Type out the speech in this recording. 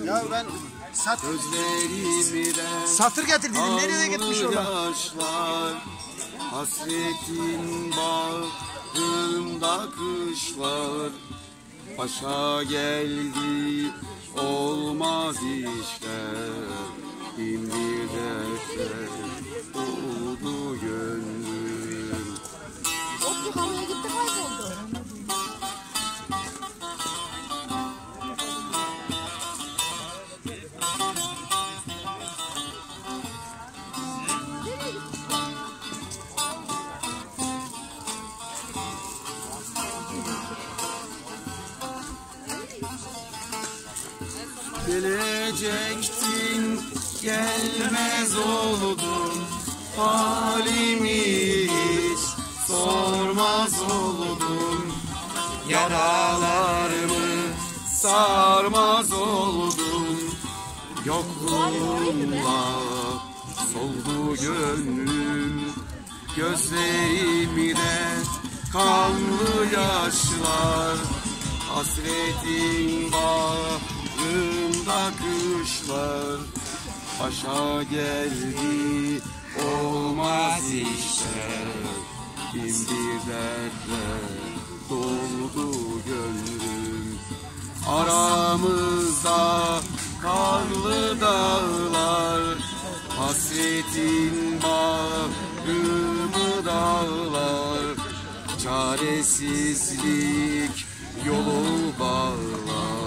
Ya ben satır getir dedim. Nereye gitmiş orada? Hasretin bağrında kışlar. Başa geldi olmaz işler. Bin bir dertler doldu gönlüm. Otlu havaya gitti, kayboldu. Gelecektin gelmez oldun, halimi hiç sormaz oldun. Yaralarımı sarmaz oldun. Yokluğunla soldu gönlüm. Gözlerimde kanlı yaşlar. Hasretin bağrında kışlar. Başa geldi olmaz işler. Bin bir dertle doldu gönlüm. Aramızda karlı dağlar. Hasretin bağrımı dağlar. Çaresizlik yolu bağlar.